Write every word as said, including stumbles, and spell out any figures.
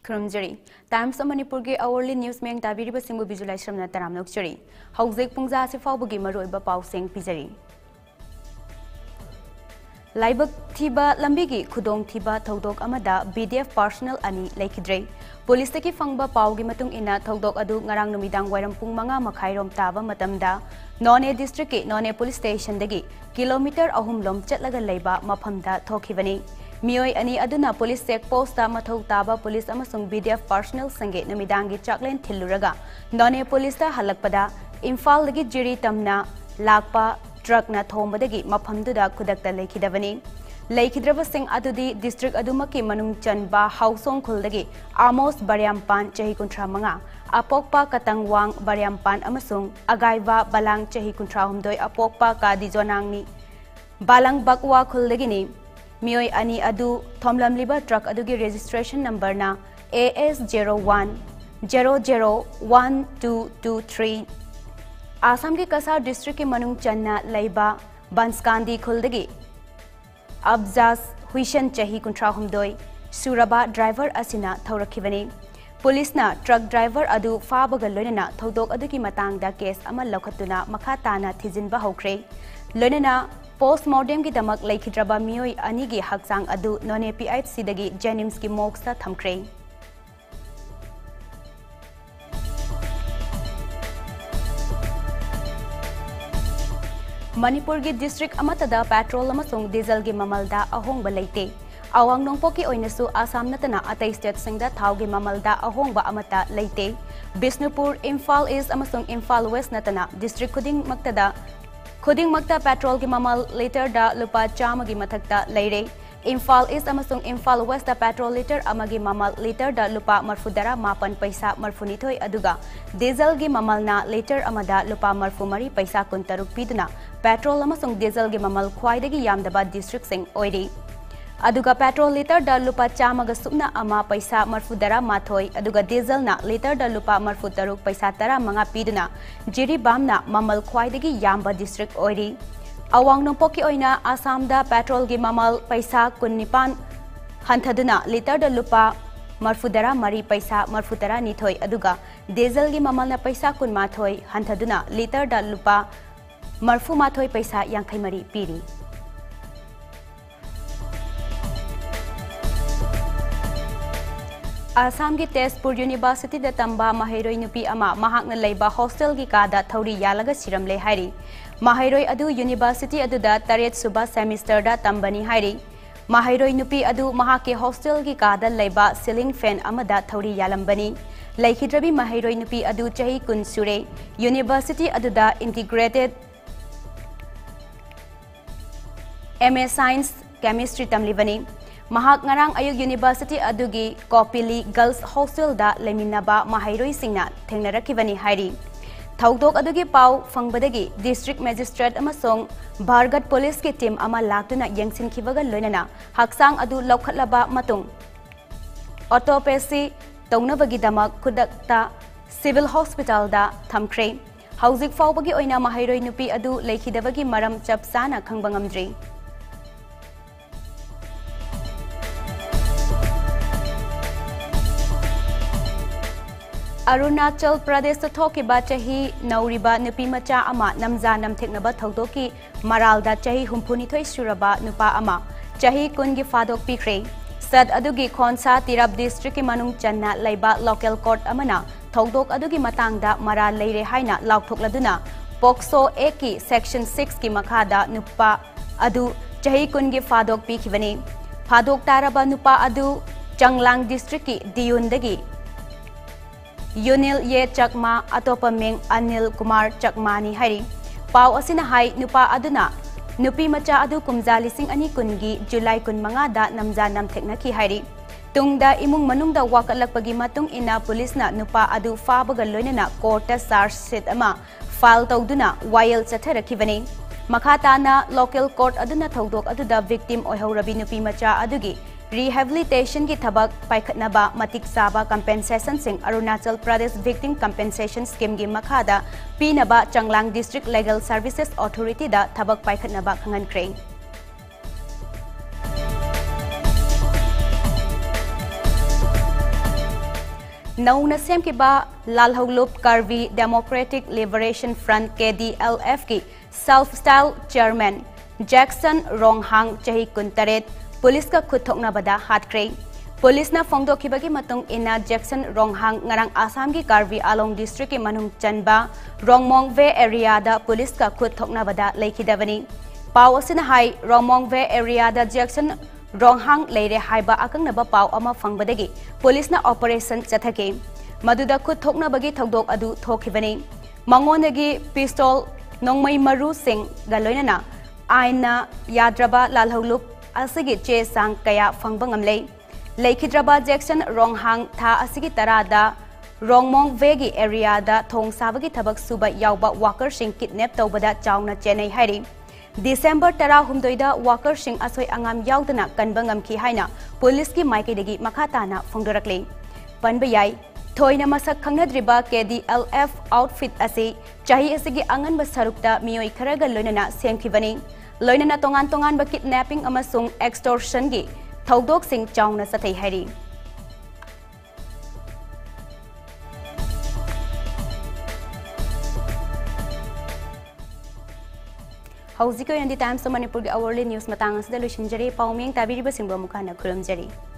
Krumjari. Times of Manipur ge hourly news meng tabiriba singbu bijulai shramna taram nokchari. Hauzek pungza se fawbugi maroiba paw sing pijari. Laibak thiba lambigi khudong thiba thodok amada B D F personal ani laikidre. Police taki fangba pawgi matung ina thodok adu ngarang numidang wairam pung manga makhairom taba matamda None district ke None police station dagi kilometer ahum lom chatlaga leiba maphamda thokibani. Mioi ani aduna police check post ta mathau taba police amasung B D F personnel sange namidangi chaklen thilluraga None police ta halakpada Imphal dagi jiri tamna lakpa truck na thombadagi maphamduda khudakta lekhidabani leikidraba sing adudi district adumaki manung chanba hausong khuldagi amos baryampan chahi kunthra manga apokpa katangwang baryampan amasung agaiba balang chahi kunthra humdoi apokpa kadijonangni balang bakwa khuldagi ni Mioi ani adu thomlamliba truck adugi registration number na A S zero one zero zero one two two three Assam ke Kasar district ke manung channa laiba Banskandi khuldagi Abjas Huishan chahi kunthra humdoi Suraba driver asina thaurakibani Police na truck driver adu fabaga loinana thodok adugi matangda case ama lokhatuna makha tana thijinba hokre loinana Postmortem ki damak laikhidraba mioi ani gi haksang adu None P H C dagi Jenims ki moks ta thamkre Manipur gi district amatada petrol amasung diesel gi mamalda ahongba leite awang nongpo ki oinasu Assam natana atai state singda thau gi mamalda ahongba amata leite Bisnupur Imphal East amasung Imphal West natana district khuding maktada Khuding makta petrol ki mamal liter da lupa chama gi mathakta leire Imphal East amasung Imphal West da petrol liter amagi mamal liter da lupa marfudara mapan paisa marfunithoi aduga diesel gi mamal na liter amada lupa marfumari paisa kuntaruk piduna petrol amasung diesel gi mamal khwaidagi yamdaba district sing oiri aduga petrol liter da lupa chama ga subna ama paisa marfudara mathoi aduga diesel na liter da lupa marfutaruk paisa tara manga piduna jiri bamna mamal khwaidagi yamba district oiri awang nongpoki oina Assam da petrol gi mamal paisa kunnipan hanthaduna liter da lupa marfudara mari paisa marfutara nithoi aduga diesel gi mamal na paisa kun mathoi hanthaduna liter da lupa marfu mathoi paisa yankai mari piri Assam ki Tezpur University da tamba mahairoi nupi ama mahakna leiba hostel gi kada thauri yalaga siramle hairi mahairoi adu university adu da taret suba semester da tambani hairi mahairoi nupi adu mahake hostel gi kada leiba ceiling fan amada thauri yalambani laikhidrabi mahairoi nupi adu chahi kun sure university adu da integrated M A Science Chemistry tamlibani Mahak ngarang ayuk university adugi Kopili Girls Hostel da leminaba mahairoi singna thengnarakibani hairi Thaudok adugi pau fangbadagi district magistrate amasong Bargat police ki team ama laktuna yengsin khibaga loinana haksang adu lokhatlaba matung autopsy tongnabagi damak khudakta civil hospital da thamkre hauzik faubagi oina mahairoi nupi adu leikhidabagi maram chapsana khangbangamdri Arunachal Pradesh to thokiba chahi nauriba nupi macha ama namza namtheknaba thaudoki maralda chahi humphunithoi suraba nupa ama chahi kungi fadok pikre sad adugi khonsa tirab district ki manung channa leiba local court amana thaudok adugi matangda maral leire haina lauthokladuna pokso a ki section six ki makhada nupa adu chahi kungi fadok pikhibani fadok taraba nupa adu Changlang district ki diundagi Yunil Ye Chakma atopa meng Anil Kumar Chakmani hari pau asina hai nupa aduna nupi macha adu kumza lising ani kungi July kun manga da namza namthekna ki hari tungda imung manungda wakalakpagi matung ina police na nupa adu fabaga loinana court charge sheet ama file tawduna while chatharakibani makhata na local court aduna thodok aduda victim oihorabi nupi macha adugi Rehabilitation ki thabak paikhatnaba matik saba compensation sing Arunachal Pradesh Victim Compensation Scheme gi makhada pinaba Changlang District Legal Services Authority da thabak paikhatnaba khangankre नौना सेमकिबा लालहौलुप Karbi democratic liberation front K D L F की self style chairman Jackson Ronghang चही कुंतरेत police का खुथोकनाबदा हातख्रे police ना फोंदोखिबगी मतुंग इना Jackson Ronghang ngarang Assam की कार्वी आलोंग डिस्ट्रिक्ट के मनुंग चनबा रोंगमोंगवे एरिया दा पुलिस का खुथोकनाबदा लेखिदबनी पाव असिना हाई रोंगमोंगवे एरिया दा जैक्सन रोंगहांग लेरे हाइबा अकंगनबा पाव अमा फंगबदगी पुलिस ना ऑपरेशन चथके मदुदा खुथोकनाबगी थौदोक अदु थोखिबनी मंगोनदगी पिस्तौल नोंगमई मरु सिंह गलोइनना आइना याद्रबा लालहौलुप असगी चे सांग कया फंगबा ngamlei लेखिद्रबा जैक्सन रोंगहांग था असगी तरादा रोंगमोंग वेगी एरिया दा थोंग साबगी थबक सुबा यावबा वाकर सिंह किडनैप तौबदा चावना चेन्नई हाइरी दिसंबर तरा हुमदोइदा वाकर सिंह असोय अंगाम यावदना कनबा ngamki हाइना पुलिस की माइकेदगी मखाताना फोंदोरकले पनबा याई थोइना मसक खंगनद्रिबा के डी एल एफ आउटफिट असे चाही असगी अंगनबा सरुकता मियोय खरगा लोइनना सेमखिबनी लोइनना तोंगान तोंगान बा किडनैपिंग अमसुंग एक्सटोर्शन गी थौदोक सिंह चावना सथै हाइरी हौजिको यंदी टाइम्स ऑफ मणिपुर की अवर्ली न्यूज मतंग असदा लोइसिनजरी पाउमिंग ताबिरिबा सिंगबा मुखाना खुरमजरी।